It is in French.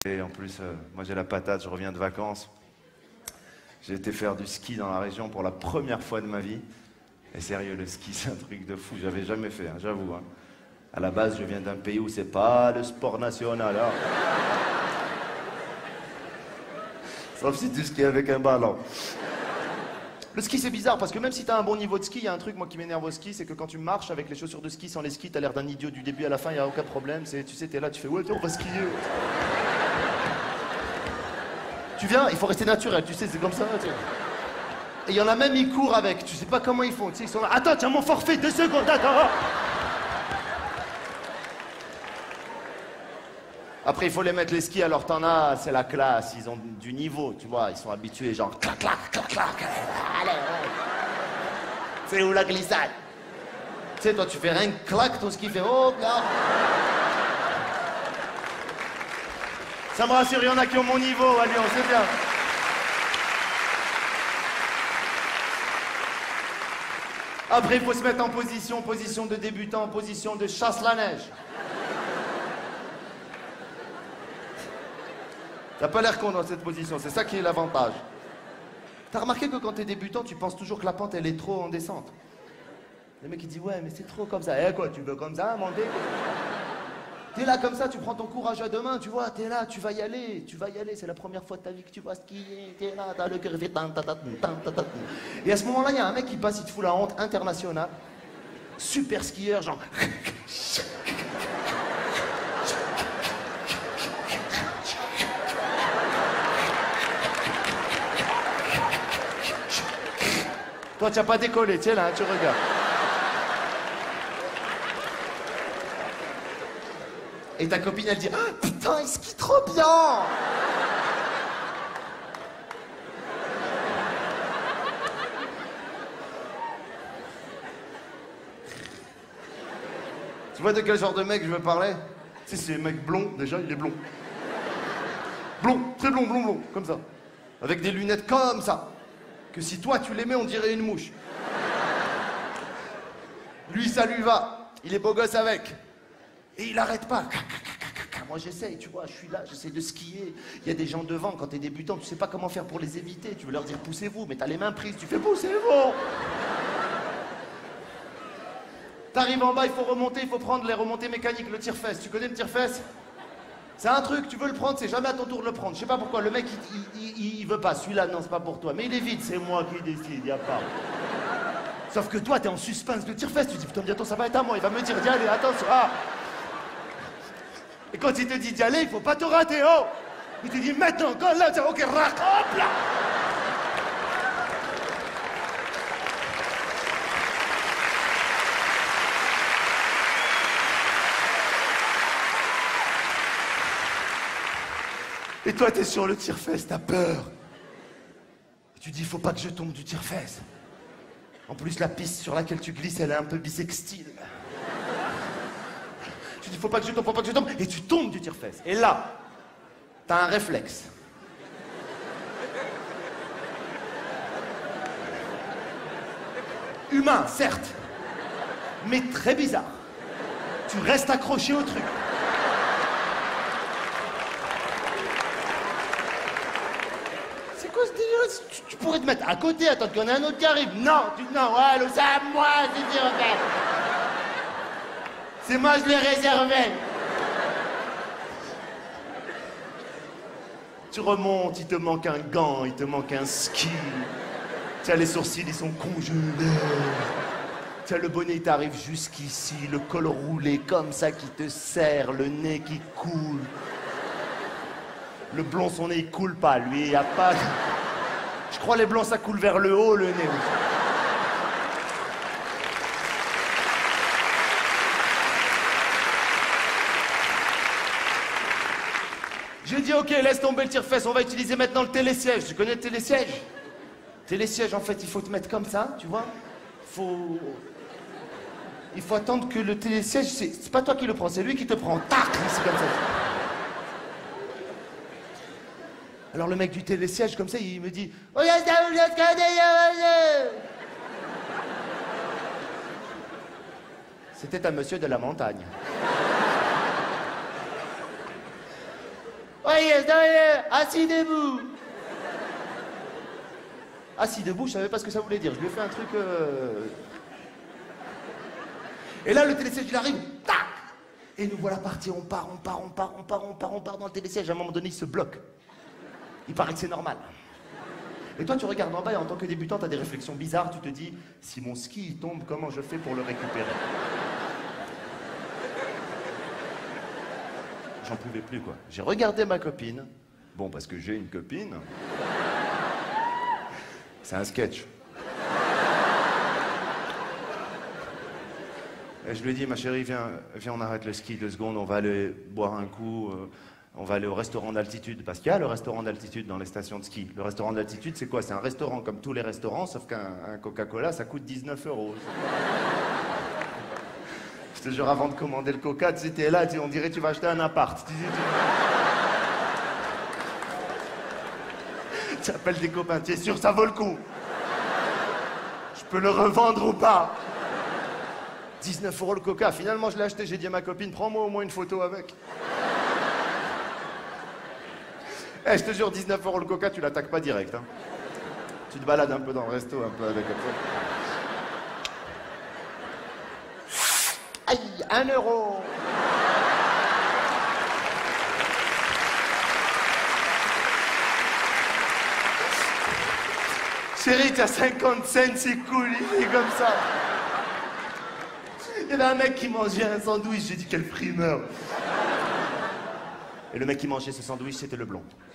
Et en plus, moi j'ai la patate, je reviens de vacances. J'ai été faire du ski dans la région pour la première fois de ma vie. Et sérieux, le ski, c'est un truc de fou. J'avais jamais fait, hein, j'avoue. Hein. À la base, je viens d'un pays où c'est pas le sport national. Hein. Sauf si tu skis avec un ballon. Le ski, c'est bizarre parce que même si t'as un bon niveau de ski, il y a un truc moi qui m'énerve au ski, c'est que quand tu marches avec les chaussures de ski sans les skis, t'as l'air d'un idiot du début à la fin, il y a aucun problème. Tu sais, t'es là, tu fais ouais, tiens, on va skier. Tu viens, il faut rester naturel, tu sais, c'est comme ça. Tu sais. Et il y en a même, ils courent avec, tu sais pas comment ils font, tu sais, ils sont là. Attends, tiens, mon forfait, 2 secondes, attends. Après, il faut les mettre les skis, alors t'en as, c'est la classe, ils ont du niveau, tu vois, ils sont habitués, genre clac, clac, clac, clac, allez, ouais. C'est où la glissade? Tu sais, toi, tu fais rien que clac, ton ski fait oh, là. Ça me rassure, il y en a qui ont mon niveau à Lyon, c'est bien. Après, il faut se mettre en position de débutant, position de chasse la neige. T'as pas l'air con dans cette position, c'est ça qui est l'avantage. T'as remarqué que quand t'es débutant, tu penses toujours que la pente, elle est trop en descente. Le mec, il dit, ouais, mais c'est trop comme ça. Eh quoi, tu veux comme ça, monter? T'es là comme ça, tu prends ton courage à deux mains, tu vois, t'es là, tu vas y aller, c'est la première fois de ta vie que tu vas skier, t'es là, t'as le cœur fait tan, tan, tan, tan, tan, tan. Et à ce moment-là, il y a un mec qui passe, il te fout la honte internationale, super skieur, genre... Toi, tu n'as pas décollé, tiens là, tu regardes. Et ta copine, elle dit « Ah, putain, il skie trop bien !» Tu vois de quel genre de mec je veux parler? Si c'est un mec blond, déjà, il est blond. Blond, très blond, blond, blond, comme ça. Avec des lunettes comme ça. Que si toi tu l'aimais, on dirait une mouche. Lui, ça lui va. Il est beau gosse avec. Et il arrête pas. Moi, j'essaye, tu vois, je suis là, j'essaie de skier. Il y a des gens devant, quand t'es débutant, tu sais pas comment faire pour les éviter. Tu veux leur dire poussez-vous, mais t'as les mains prises, tu fais poussez-vous. T'arrives en bas, il faut remonter, il faut prendre les remontées mécaniques, le tire-fesse. Tu connais le tire-fesse? C'est un truc, tu veux le prendre, c'est jamais à ton tour de le prendre. Je sais pas pourquoi, le mec, il veut pas. Celui-là, non, c'est pas pour toi. Mais il est vide, c'est moi qui décide, y a pas. Sauf que toi, t'es en suspense de tire-fesse. Tu dis, putain, bientôt, ça va être à moi. Il va me dire, d'y aller, attention. Ah. Et quand il te dit d'y aller, il faut pas te rater, oh. Il te dit, maintenant, quand là, ok, rac, hop là. Et toi, t'es sur le tire-fesse, t'as peur. Et tu dis, faut pas que je tombe du tire-fesse. En plus, la piste sur laquelle tu glisses, elle est un peu bisextile. Tu dis, faut pas que je tombe, faut pas que je tombe. Et tu tombes du tire-fesse. Et là, t'as un réflexe. Humain, certes, mais très bizarre. Tu restes accroché au truc. Tu pourrais te mettre à côté, attendre qu'il y en ait un autre qui arrive. Non, non, ouais, c'est à moi, c'est fait. C'est moi, je l'ai réservé. Tu remontes, il te manque un gant, il te manque un ski. Tiens, les sourcils, ils sont congelés. Tiens, le bonnet, il t'arrive jusqu'ici, le col roulé comme ça qui te serre, le nez qui coule. Le blond, son nez, il coule pas, lui, il n'y a pas... Je crois les blancs, ça coule vers le haut, le nez. J'ai dit, ok, laisse tomber le tire-fesse, on va utiliser maintenant le télésiège. Tu connais le télésiège? Télésiège, en fait, il faut te mettre comme ça, tu vois. Il faut attendre que le télésiège, c'est pas toi qui le prends, c'est lui qui te prend. Tac, c'est comme ça. Alors le mec du télésiège, comme ça, il me dit « C'était un monsieur de la montagne. « Oreiller, derrière, assis debout. Assis debout, je savais pas ce que ça voulait dire. Je lui ai fait un truc... Et là, le télésiège, il arrive, tac. Et nous voilà partis, on part dans le télésiège. À un moment donné, il se bloque. Il paraît que c'est normal. Et toi, tu regardes en bas et en tant que débutant, tu as des réflexions bizarres. Tu te dis, si mon ski il tombe, comment je fais pour le récupérer? J'en pouvais plus, quoi. J'ai regardé ma copine. Bon, parce que j'ai une copine. C'est un sketch. Et je lui ai dit, ma chérie, viens, on arrête le ski 2 secondes, on va aller boire un coup, on va aller au restaurant d'altitude. Parce qu'il y a le restaurant d'altitude dans les stations de ski. Le restaurant d'altitude, c'est quoi? C'est un restaurant comme tous les restaurants, sauf qu'un Coca-Cola, ça coûte 19 €. Je te jure, avant de commander le Coca, tu sais, t'es là, on dirait que tu vas acheter un appart. Tu appelles des copains, tu es sûr, ça vaut le coup? Je peux le revendre ou pas? 19 € le Coca. Finalement, je l'ai acheté. J'ai dit à ma copine, prends-moi au moins une photo avec. Eh, je te jure, 19 € le Coca, tu l'attaques pas direct. Hein. Tu te balades un peu dans le resto, un peu avec comme ça. Aïe, 1 €. Chérie, t'as 50 cents, c'est cool, il est comme ça. Il y avait un mec qui mangeait un sandwich, j'ai dit quel primeur. Et le mec qui mangeait ce sandwich, c'était le blond.